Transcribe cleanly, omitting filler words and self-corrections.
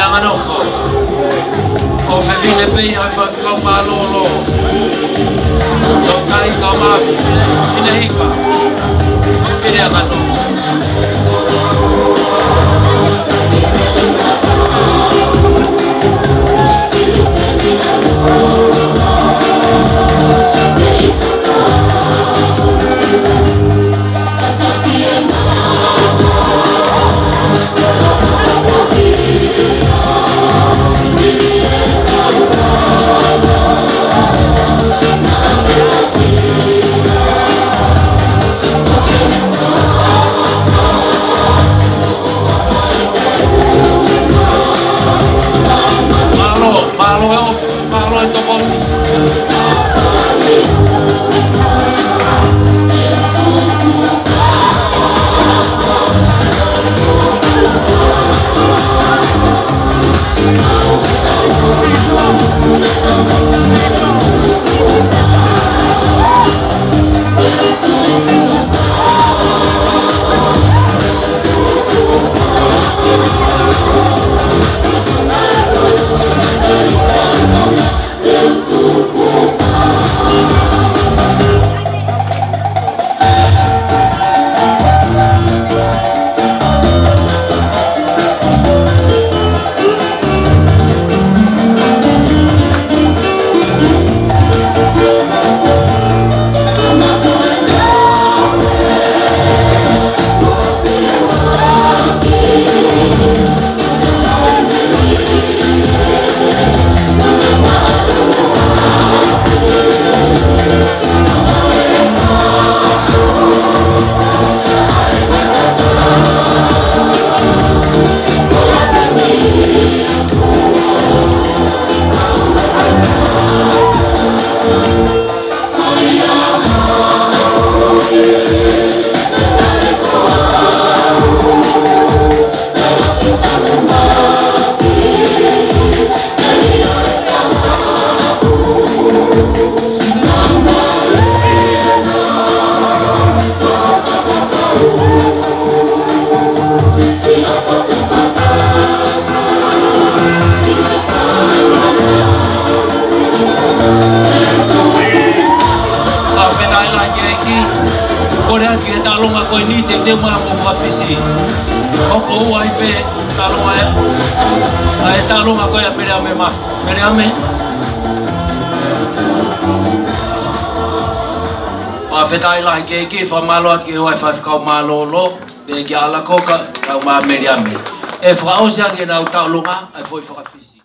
Anganofo. O Fevile Pei ai whawhikau mālolo. Tō kai kau mā Whinehipa. Whine Anganofo. Malo itu pun. Ora que tá longa coi ni te uma mo fafisi. O ko ai pe tá longa. Ai tá longa coi a pele ame ma. Pele ame. Pa fetai la ke fa malo at ke o fa ka malo lo. Pe ke ala ko ka ma me ame. E fra o sia ke na tá longa ai foi fafisi.